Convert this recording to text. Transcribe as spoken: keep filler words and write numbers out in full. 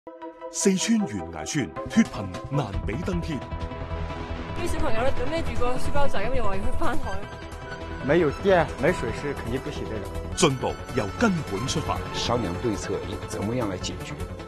四川懸崖村脫貧難比登天。 啲小朋友咧，就孭住個書包仔咁，又話要去翻海。 沒有電沒水是肯定不行的。 進步由根本出發。 商量對策，怎麼樣來解決？